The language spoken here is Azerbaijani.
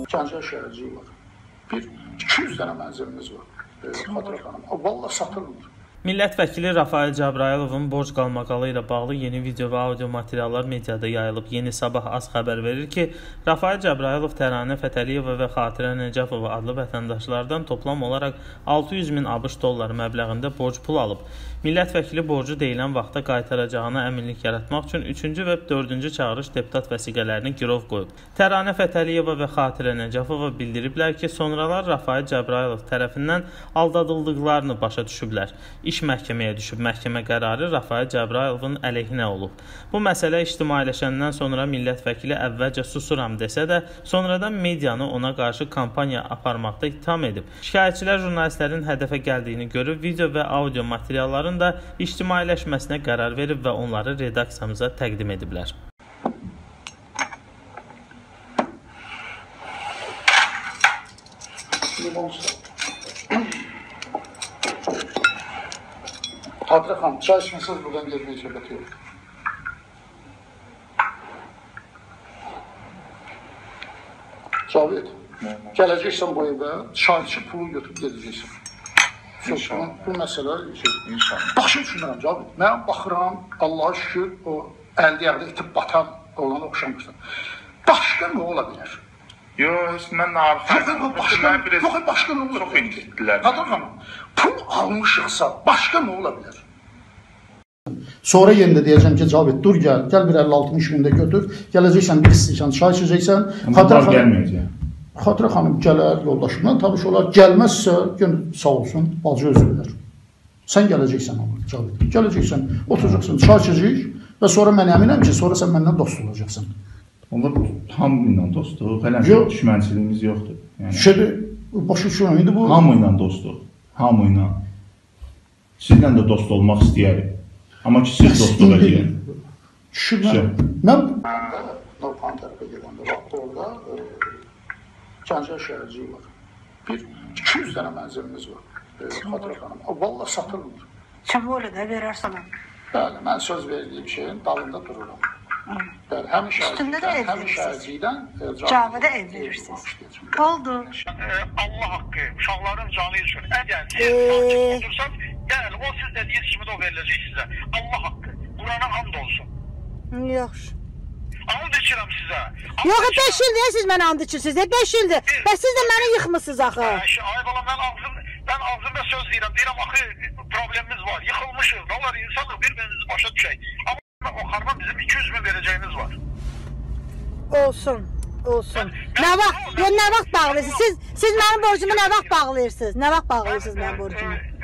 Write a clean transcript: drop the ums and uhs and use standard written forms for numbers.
Gəncə şəhərciyi var. Bir 200 dənə mənzilimiz var. Xatirə xanım. Vallahi satılmır. Millət vəkili Rafael Cəbrayılovun borc qalmaqalı ilə bağlı yeni video və audio materiallar mediada yayılıb. Yeni Sabah az xəbər verir ki, Rafael Cəbrayılov Təranə Fətəliyeva və Xatirə Nəcəfova adlı vətəndaşlardan toplam olaraq 600 min ABŞ dolları məbləğində borc pul alıb. Millət vəkili borcu deyilən vaxtda qaytaracağına əminlik yaratmaq üçün 3-cü və 4-cü çağırış deputat vəsiqələrini girov qoyub. Təranə Fətəliyeva və Xatirə Nəcəfova bildiriblər ki, sonralar Rafael Cəbrayılov tərəfindən aldadıldıqlarını başa düşüblər. İş məhkəməyə düşüb. Məhkəmə qərarı Rafael Cəbrayılovun əleyhinə olub. Bu məsələ ictimailəşəndən sonra millət vəkili əvvəlcə susuram desə də, sonradan medianı ona qarşı kampaniya aparmaqda ittiham edib. Şikayətçilər jurnalistlərin hədəfə gəldiyini görüb, video və audio materialların da ictimailəşməsinə qərar verib və onları redaksiyamıza təqdim ediblər. Xatirə xanım, çay içməsiniz buradan gezməyə söhbət yox. Cavid, gələcəksən bu evə, çayçı pulu götürüb gedəcəksən. Bu məsələ başa düşünürəm Cavid. Mən baxıram, Allaha şükür, o əldə yağda itib batan olana oxşamırsan. Başqa nə ola bilər? Yox, mən arxayım. Başqa nə ola bilər? Xatirə xanım, pul almışıqsa, başqa nə ola bilər? Sonra yenə deyəcəm ki, Cavid, dur gəl bir 56-60 mində götür, gələcəksən bir istəyirsən, çay içəcəksən. Xatirə xanım gələr, yoldaşımla tanış olar, gəlməzsə, sağ olsun, bacı özü bilər. Sən gələcəksən ama, Cavid, gələcəksən, oturacaqsan, çay içəcək və sonra mən əminəm ki, sonra sən məndən dost olacaqsan. Onlar hamıyla dostluq, hələ düşmənçiliyimiz yoxdur. Başa düşürəm, indi bu... Hamıyla dostluq, hamıyla. Sizlə də dost olmaq istəyərik. Amma ki, siz dostluq edin. Mən Norpan tərəfə gedəndə vaxt orada Gəncə şəhərciyi var. Bir 200 dənə mənzilimiz var. Xatirə xanım. Vallahi satılmır. Kim öyle də verərsən? Bəli, mən söz verdiyim şeyin dalında dururam. Bəli, həmin şəhərciydən Cavidə ev verirsiniz. Oldu. Allah haqqı, uşaqların canı üçün. Əgər siz otursanız, yəni o siz dediyiniz kimi də o veriləcək sizə. Allah haqqı, Qurana and olsun. Yaxşı. And içirəm sizə. Yox, 5 ildir siz mənə and içirsiniz. 5 ildir. Bəs siz də məni yıxmısınız axı. Ay bala, mən ağzımda söz deyirəm. Deyirəm, axı problemimiz var. Yıxılmışıq. Ne olar, insanlıq bir-birimizi başa düşək. Amma o xanıma bizim 200 min verəcəyimiz var. Olsun. Nə vaxt bağlayırsınız? Siz mənim borcumu nə vaxt bağlayırsınız? Nə vaxt bağlayırsınız mənim borcumu?